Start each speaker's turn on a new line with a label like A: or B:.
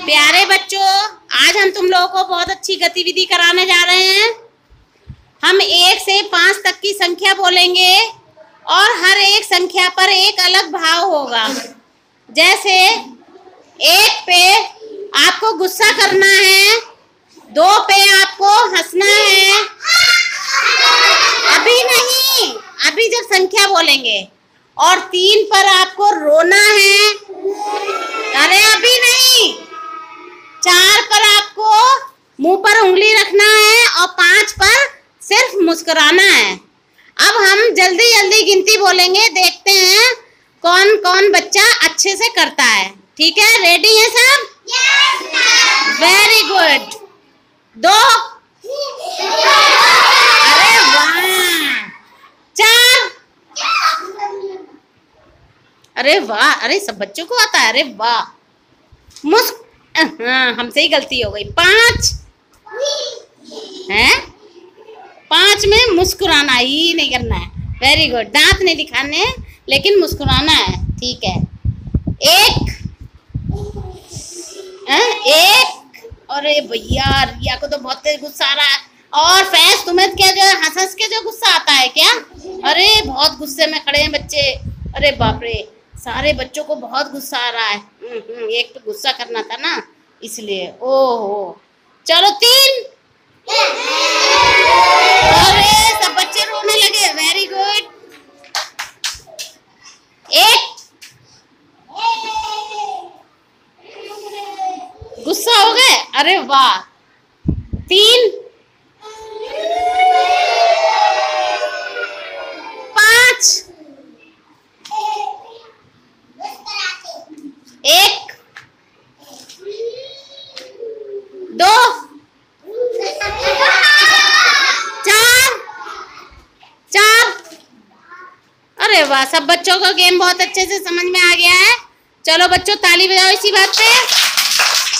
A: प्यारे बच्चों, आज हम तुम लोगों को बहुत अच्छी गतिविधि कराने जा रहे हैं। हम 1 से 5 तक की संख्या बोलेंगे और हर एक संख्या पर एक अलग भाव होगा। जैसे 1 पे आपको गुस्सा करना है, 2 पे आपको हंसना है। अभी नहीं, अभी जब संख्या बोलेंगे। और 3 पर आपको रोना है। अरे अभी नहीं। 4 पर आपको मुंह पर उंगली रखना है और 5 पर सिर्फ मुस्कुराना है। अब हम जल्दी जल्दी गिनती बोलेंगे, देखते हैं कौन कौन बच्चा अच्छे से करता है। ठीक है, रेडी है सब? Very good. 2, अरे वाह। 4, अरे वाह, अरे सब बच्चों को आता है, अरे वाह। हाँ, हमसे ही गलती हो गई। 5 है, 5 में मुस्कुराना ही नहीं करना है। Very good. दांत नहीं दिखाने लेकिन मुस्कुराना है। ठीक है। 1, 1, अरे भैया रिया को तो बहुत तेज गुस्सा आ रहा है। और फैज, तुम्हें क्या जो हंस हंस के जो गुस्सा आता है क्या? अरे बहुत गुस्से में खड़े हैं बच्चे। अरे बाप रे, सारे बच्चों को बहुत गुस्सा आ रहा है। एक पे गुस्सा करना था ना, इसलिए। ओहो, चलो 3। अरे सब बच्चे रोने लगे। Very good. 1, गुस्सा हो गए। अरे वाह। 3, 5, 1, 2, 4। अरे वाह, सब बच्चों को गेम बहुत अच्छे से समझ में आ गया है। चलो बच्चों, ताली बजाओ इसी बात पे।